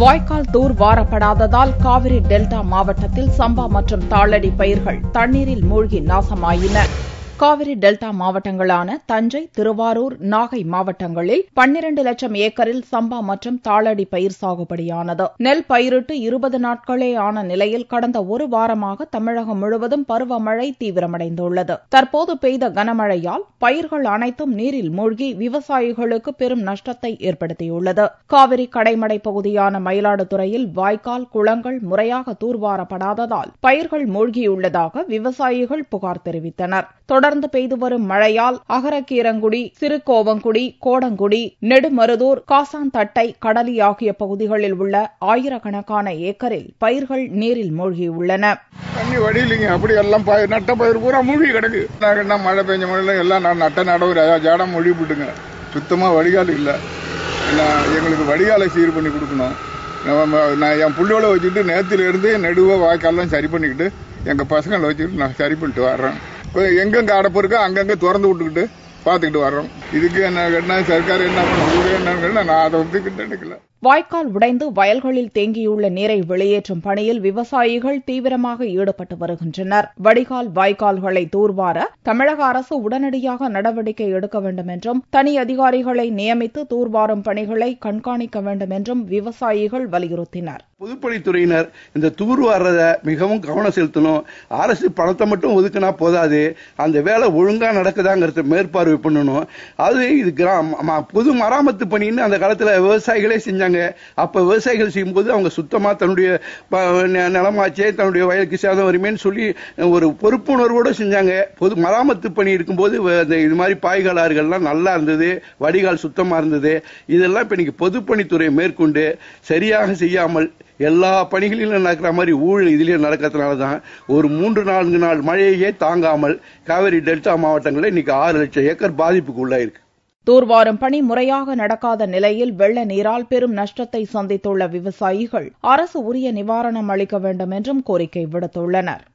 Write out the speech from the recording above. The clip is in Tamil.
வாய்க்கால் தூர் வாரப்படாததால் காவிரி டெல்டா மாவட்டத்தில் சம்பா மற்றும் தாளடி பயிர்கள் தண்ணீரில் மூழ்கி நாசமாயின. காவிரி டெல்டா மாவட்டங்களான தஞ்சை, திருவாரூர், நாகை மாவட்டங்களில் 12 லட்சம் ஏக்கரில் சம்பா மற்றும் தாளடி பயிர் சாகுபடியானது. நெல் பயிரிட்டு 20 நாட்களே ஆன நிலையில் கடந்த ஒரு வாரமாக தமிழகம் முழுவதும் பருவமழை தீவிரமடைந்துள்ளது. தற்போது பெய்த கனமழையால் பயிர்கள் அனைத்தும் நீரில் மூழ்கி விவசாயிகளுக்கு பெரும் நஷ்டத்தை ஏற்படுத்தியுள்ளது. காவிரி கடைமடை பகுதியான மயிலாடுதுறையில் வாய்க்கால், குளங்கள் முறையாக தூர்வாரப்படாததால் பயிர்கள் மூழ்கியுள்ளதாக விவசாயிகள் புகார் தெரிவித்தனர். தொடர்ந்து பெய்து வரும் மழையால் அகரக்கீரங்குடி, சிறுகோவங்குடி, கோடங்குடி, நெடுமருதூர், காசாந்தட்டை, கடலி ஆகிய பகுதிகளில் உள்ள ஆயிரக்கணக்கான ஏக்கரில் பயிர்கள் நீரில் மூழ்கியுள்ளன. தண்ணி வடியிலிங்க, அப்படி எல்லாம் நட்ட பயிர் பூரா மூழ்கி கிடக்கு. மழை பெஞ்ச மழையில எல்லாம் நட்ட நடவு ஜாடம் மொழி போட்டுங்க. சுத்தமா வடிகால் இல்லை. எங்களுக்கு வடிகாலை சீர் பண்ணி கொடுக்கணும். நான் என் புள்ளியோட வச்சுட்டு நேரத்துல இருந்து நெடுவ வாய்க்கால்லாம் சரி பண்ணிக்கிட்டு எங்க பசங்களை வச்சுக்கிட்டு நான் சரி பண்ணிட்டு வர்றேன். எங்கெங்க அடப்பு இருக்கோ அங்கங்க திறந்து விட்டுக்கிட்டு பாத்துக்கிட்டு வர்றோம். இதுக்கு என்ன சர்க்கார் என்ன பண்ண நான் அதை வந்து கிட்ட எடுக்கல. வாய்க்கால் உடைந்து வயல்களில் தேங்கியுள்ள நீரை வெளியேற்றும் பணியில் விவசாயிகள் தீவிரமாக ஈடுபட்டு வருகின்றனர். வடிகால், வாய்க்கால்களை தூர்வார தமிழக அரசு உடனடியாக நடவடிக்கை எடுக்க வேண்டும் என்றும், தனி அதிகாரிகளை நியமித்து தூர்வாரும் பணிகளை கண்காணிக்க வேண்டும் என்றும் விவசாயிகள் வலியுறுத்தினர். பொதுப்பணித்துறையினர் இந்த தூர்வாரத மிகவும் கவனம் செலுத்தணும். அரசு பணத்தை மட்டும் ஒதுக்கினா போதாது, அந்த வேலை ஒழுங்கா நடக்குதாங்கிறத மேற்பார்வை பண்ணணும். அது இது பொது மராமத்து பணின்னு அந்த காலத்துல விவசாயிகளே செஞ்சாங்க. அப்ப விவசாயிகள் செய்யும்போது அவங்க சுத்தமா தன்னுடைய நிலமாச்சே, தன்னுடைய வயலுக்கு சேதம் வருமேன்னு சொல்லி ஒரு பொறுப்புணர்வோட செஞ்சாங்க. பொது மராமத்து பணி இருக்கும்போது இது மாதிரி பாய்காலாறுகள்லாம் நல்லா இருந்தது, வடிகால் சுத்தமா இருந்தது. இதெல்லாம் இப்ப இன்னைக்கு பொதுப்பணித்துறை மேற்கொண்டு சரியாக செய்யாமல் எல்லா பணிகளிலும் நடக்கிற மாதிரி ஊழல் இதுலயும் நடக்கிறதுனாலதான் ஒரு 3-4 நாள் மழையே தாங்காமல் காவிரி டெல்டா மாவட்டங்களில் இன்னைக்கு 6 லட்சம் ஏக்கர் பாதிப்புக்கு உள்ளாயிருக்கு. தூர்வாரும் பணி முறையாக நடக்காத நிலையில் வெள்ள நீரால் பெரும் நஷ்டத்தை சந்தித்துள்ள விவசாயிகள் அரசு உரிய நிவாரணம் அளிக்க வேண்டும் என்றும் கோரிக்கை விடுத்துள்ளனர்.